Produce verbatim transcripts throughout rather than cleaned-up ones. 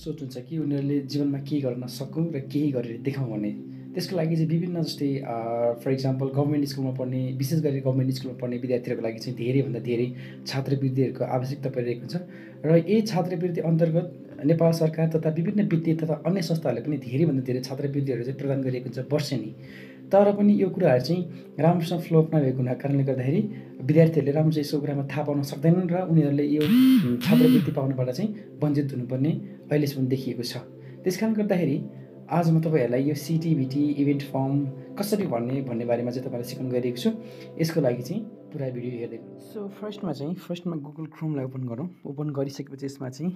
सोच हुन्छ कि उनीहरूले जीवनमा केही गर्न सकौँ र केही गरेर देखाउँ भन्ने। त्यसको लागि चाहिँ विभिन्न जस्तै फर इक्जाम्पल गभर्मेन्ट स्कुलमा पढ्ने, विशेष गरी गभर्मेन्ट स्कुलमा पढ्ने विद्यार्थीहरूको लागि चाहिँ धेरैभन्दा धेरै छात्रवृत्तिहरूको आवश्यकता परिरहेको छ र यही छात्रवृत्ति अन्तर्गत नेपाल सरकार तथा विभिन्न वित्तीय तथा अन्य संस्थाहरूले पनि धेरैभन्दा धेरै छात्रवृत्तिहरू चाहिँ प्रदान गरिएको हुन्छ वर्षेनी। तर पनि यो कुराहरू चाहिँ राम्रोसँग फ्लो अप नभएको हुनाको कारणले गर्दाखेरि विद्यार्थीहरूले राम्रोसँग यसो कुरामा थाहा पाउन सक्दैनन् र उनीहरूले यो छात्रवृत्ति पाउनबाट चाहिँ वञ्चित हुनुपर्ने अहिलेसम्म देखिएको छ। त्यस कारणले गर्दाखेरि आज म तपाईँहरूलाई यो सिटिभिटी इभेन्ट फर्म कसरी भर्ने भन्ने बारेमा चाहिँ तपाईँलाई सिकाउन गइरहेको छु। यसको लागि चाहिँ पुरा भिडियो हेर्दै गर्नु। सो फर्स्टमा चाहिँ फर्स्टमा गुगल क्रोमलाई ओपन गरौँ। ओपन गरिसकेपछि यसमा चाहिँ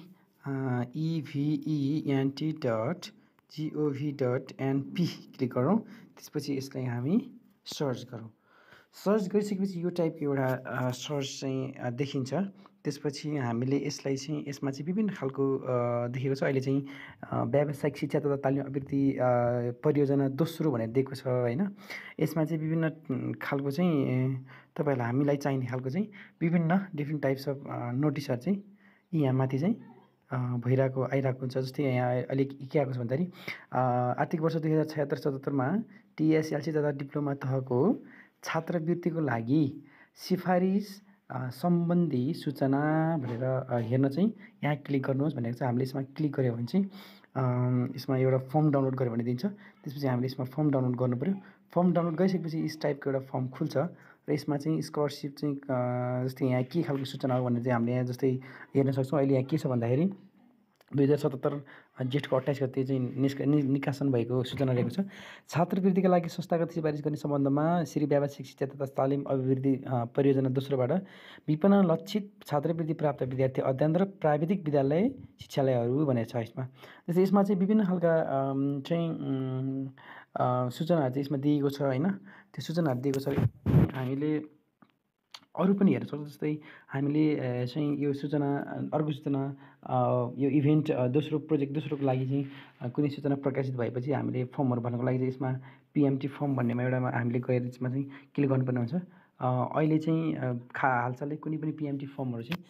E V E N T dot G O V dot N P click गरौँ। त्यसपछि यसलाई हामी सर्च गरौँ। सर्च गरिसकेपछि यो टाइपको एउटा सर्च चाहिँ देखिन्छ। त्यसपछि हामीले यसलाई चाहिँ यसमा चाहिँ विभिन्न खालको देखेको छ। अहिले चाहिँ व्यावसायिक शिक्षा तथा तालिम अभिवृद्धि परियोजना दोस्रो भनेर दिएको छ होइन। यसमा चाहिँ विभिन्न खालको चाहिँ तपाईँहरूलाई हामीलाई चाहिने खालको चाहिँ विभिन्न डिफ्रेन्ट टाइप्स अफ नोटिसहरू चाहिँ यहाँ माथि चाहिँ भइरहेको आइरहेको हुन्छ। जस्तै यहाँ अलिक के आएको छ भन्दाखेरि आर्थिक वर्ष दुई हजार छयत्तर सतहत्तरमा टिएसएलसी तथा डिप्लोमा तहको छात्रवृत्तिको लागि सिफारिस सम्बन्धी सूचना भनेर हेर्न चाहिँ यहाँ क्लिक गर्नुहोस् भनेको छ। हामीले यसमा क्लिक गऱ्यो भने चाहिँ यसमा एउटा फर्म डाउनलोड गर्यो भने दिन्छ। त्यसपछि हामीले यसमा फर्म डाउनलोड गर्नु पऱ्यो। फर्म डाउनलोड गरिसकेपछि यस टाइपको एउटा फर्म खुल्छ र यसमा चाहिँ स्कलरसिप चाहिँ जस्तै यहाँ के खालको सूचना हो भनेर चाहिँ हामीले यहाँ जस्तै हेर्न सक्छौँ। अहिले यहाँ के छ भन्दाखेरि दुई हजार सतहत्तर जेठको अट्ठाइस गते चाहिँ निस्क निकासन भएको सूचना रहेको छ। छात्रवृत्तिका लागि संस्थागत सिफारिस गर्ने सम्बन्धमा श्री व्यावसायिक शिक्षा तथा तालिम अभिवृद्धि परियोजना दोस्रोबाट विपणन लक्षित छात्रवृत्ति प्राप्त विद्यार्थी अध्ययन र प्राविधिक विद्यालय शिक्षालयहरू भनेर छ यसमा। जस्तै यसमा चाहिँ विभिन्न खालका चाहिँ सूचनाहरू चाहिँ यसमा दिएको छ होइन। त्यो सूचनाहरू दिएको छ। हामीले अरू पनि हेर्न सक्छौँ। जस्तै हामीले चाहिँ यो सूचना अर्को सूचना यो इभेन्ट दोस्रो प्रोजेक्ट दोस्रोको लागि चाहिँ कुनै सूचना प्रकाशित भएपछि हामीले फर्महरू भर्नको लागि चाहिँ यसमा पिएमटी फर्म भन्नेमा एउटामा हामीले गएर यसमा चाहिँ क्लिक गर्नुपर्ने हुन्छ। अहिले चाहिँ खा हालसालै कुनै पनि पिएमटी फर्महरू चाहिँ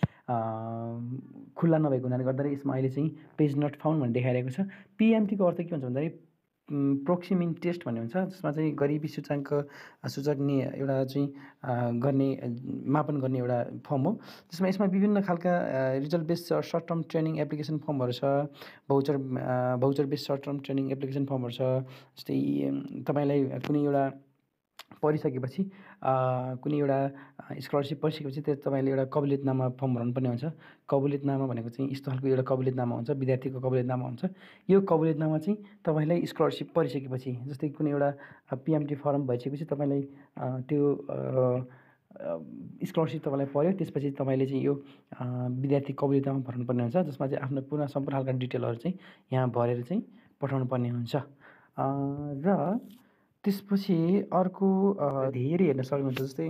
खुल्ला नभएको हुनाले गर्दाखेरि यसमा अहिले चाहिँ पेज नट फाउन्ड भन्ने देखाइरहेको छ। पिएमटीको अर्थ के हुन्छ भन्दाखेरि प्रोक्सिमिन टेस्ट भन्ने हुन्छ। जसमा चाहिँ गरिबी सूचाङ्क सूचक्ने एउटा चाहिँ गर्ने मापन गर्ने एउटा फर्म हो। जसमा यसमा विभिन्न खालका result based short term training application फर्महरू छ। Voucher voucher based short term training application फर्महरू छ। जस्तै तपाईँलाई कुनै एउटा पढिसकेपछि कुनै एउटा स्कलरसिप पढिसकेपछि त्यो तपाईँले एउटा कबुलियतनामा फर्म भर्नुपर्ने हुन्छ। कबुलियतनामा भनेको चाहिँ यस्तो खालको एउटा कबुलियतनामा हुन्छ, विद्यार्थीको कबुलियतनामा हुन्छ। यो कबुलियतनामा चाहिँ तपाईँलाई स्कलरसिप पढिसकेपछि जस्तै कुनै एउटा पिएमटी फर्म भइसकेपछि तपाईँलाई त्यो स्कलरसिप तपाईँलाई पऱ्यो। त्यसपछि तपाईँले चाहिँ यो विद्यार्थी कबुलियतनामा भर्नुपर्ने हुन्छ। जसमा चाहिँ आफ्नो पुनः सम्पूर्ण खालका डिटेलहरू चाहिँ यहाँ भरेर चाहिँ पठाउनु पर्ने हुन्छ। र त्यसपछि अर्को धेरै हेर्न सक्नुहुन्छ। जस्तै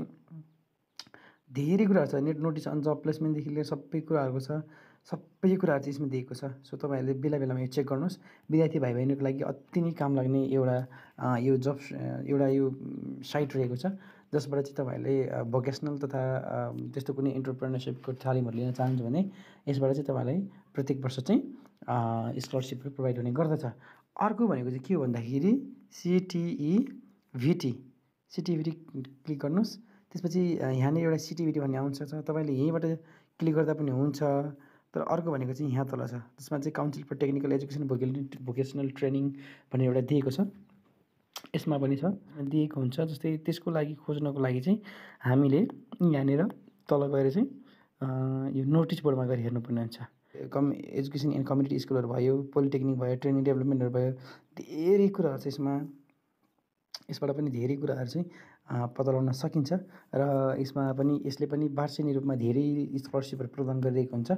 धेरै कुराहरू छ। नेट नोटिस अन जब प्लेसमेन्टदेखि लिएर सबै कुराहरूको छ। सबै कुराहरू चाहिँ यसमा दिएको छ। सो तपाईँहरूले बेला बेलामा यो चेक गर्नुहोस्। विद्यार्थी भाइ बहिनीको लागि अति नै काम लाग्ने एउटा यो जब एउटा यो साइट रहेको छ। जसबाट चाहिँ तपाईँहरूले भोकेसनल तथा त्यस्तो कुनै इन्टरप्रेन्योरसिपको तालिमहरू लिन चाहनुहुन्छ भने यसबाट चाहिँ तपाईँलाई प्रत्येक वर्ष चाहिँ स्कलरसिपहरू प्रोभाइड हुने गर्दछ। अर्को भनेको चाहिँ के हो भन्दाखेरि सिटिइभिटी सिटिइभिटी क्लिक गर्नुहोस्। त्यसपछि यहाँनिर एउटा सिटिइभिटी भन्ने आउँछ छ। तपाईँले यहीँबाट क्लिक गर्दा पनि हुन्छ। तर अर्को भनेको चाहिँ यहाँ तल छ। जसमा चाहिँ council for technical education vocational training भनेर एउटा दिएको छ। यसमा पनि छ दिएको हुन्छ। जस्तै त्यसको लागि खोज्नको लागि चाहिँ हामीले यहाँनिर तल गएर चाहिँ यो नोटिस बोर्डमा गएर हेर्नुपर्ने हुन्छ। कम एजुकेसन एन्ड कम्युनिटी स्कुलहरू भयो, पोलिटेक्निक भयो, ट्रेनिङ डेभलपमेन्टहरू भयो, धेरै कुराहरू चाहिँ यसमा यसबाट पनि धेरै कुराहरू चाहिँ पत्ता लगाउन सकिन्छ। र यसमा पनि यसले पनि वार्षिक रूपमा धेरै स्कलरसिपहरू प्रदान गरिरहेको हुन्छ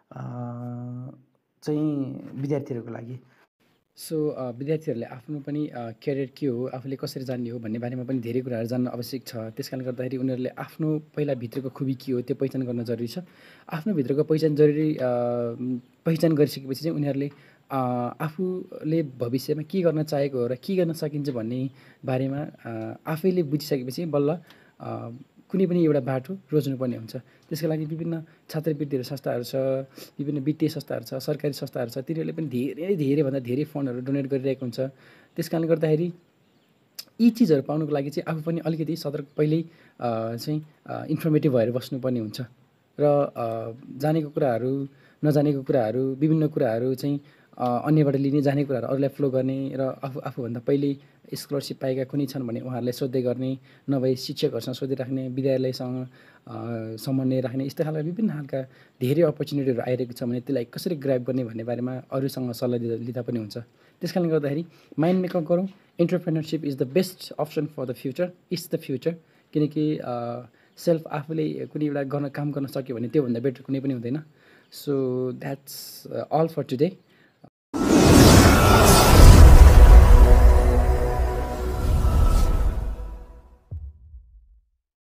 चाहिँ विद्यार्थीहरूको लागि। सो विद्यार्थीहरूले आफ्नो पनि करियर के हो, आफूले कसरी जान्ने हो भन्ने बारेमा पनि धेरै कुराहरू जान्न आवश्यक छ। त्यस कारणले गर्दाखेरि उनीहरूले आफ्नो पहिला भित्रको खुबी के हो त्यो पहिचान गर्न जरुरी छ। आफ्नो भित्रको पहिचान जरुरी पहिचान गरिसकेपछि चाहिँ उनीहरूले आफूले भविष्यमा के गर्न चाहेको हो र के गर्न सकिन्छ भन्ने बारेमा आफैले बुझिसकेपछि बल्ल कुनै पनि एउटा बाटो रोज्नुपर्ने हुन्छ। त्यसका लागि विभिन्न छात्रवृत्तिहरू संस्थाहरू छ, विभिन्न वित्तीय संस्थाहरू छ, सरकारी संस्थाहरू छ, तिनीहरूले पनि धेरै धेरैभन्दा धेरै फन्डहरू डोनेट गरिरहेको हुन्छ। त्यस कारणले गर्दाखेरि यी चिजहरू पाउनुको लागि चाहिँ आफू पनि अलिकति सतर्क पहिल्यै चाहिँ इन्फर्मेटिभ भएर बस्नुपर्ने हुन्छ र जानेको कुराहरू, नजानेको कुराहरू, विभिन्न कुराहरू चाहिँ अन्यबाट लिने, जानेको कुराहरू अरूलाई फ्लो गर्ने र आफू आफूभन्दा पहिल्यै स्कलरसिप पाएका कुनै छन् भने उहाँहरूलाई सोध्दै गर्ने, नभए शिक्षकहरूसँग सोधिराख्ने, विद्यालयसँग समन्वय राख्ने, यस्तो खालका विभिन्न खालका धेरै अपर्च्युनिटीहरू आइरहेको छ भने त्यसलाई कसरी ग्राब गर्ने भन्ने बारेमा अरूसँग सल्लाह लिँदा लिँदा पनि हुन्छ। त्यस कारणले गर्दाखेरि माइन्ड मेकअप गरौँ। Entrepreneurship is the best option for the future, is the future. किनकि सेल्फ आफूले कुनै एउटा गर्न काम गर्न सक्यो भने त्योभन्दा बेटर कुनै पनि हुँदैन। So that's all for today.